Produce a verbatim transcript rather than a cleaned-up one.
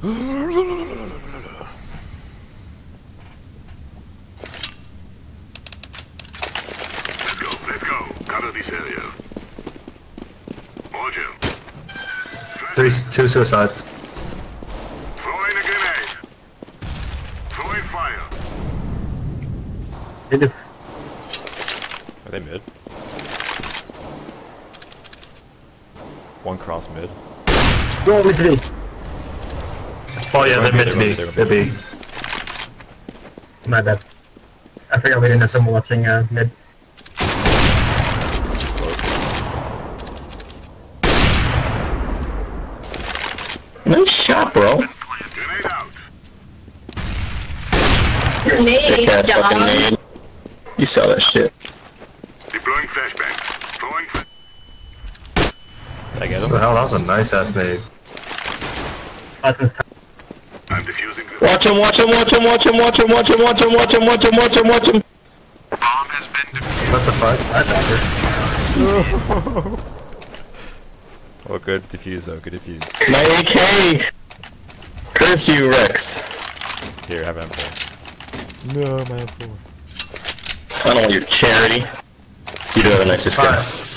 go, let's go. Cover this area. Roger. Three, two suicide. Throwing a grenade. Throwing fire. Mid. Are they mid? One cross mid. Roll mid to B. Oh yeah, they're mid to B. They're B. My bad. I forgot we didn't have someone watching uh, mid. Nice shot, bro. Grenade out. Sick Grenade, ass fucking dog. nade. You saw that shit. Deploying flashbang. Throwing flash. Did I get What him? the hell? That was a nice ass nade. I'm defusing grenade. Watch him, watch him, watch him, watch him, watch him, watch him, watch him, watch him, watch him, watch him, watch him. Bomb has been defused. What the fuck? I died. Oh, good defuse though. Good defuse. My A K! Curse you, Rex. Here, have M four. No, my M four. I don't want your charity. You do have a nice skin. Alright.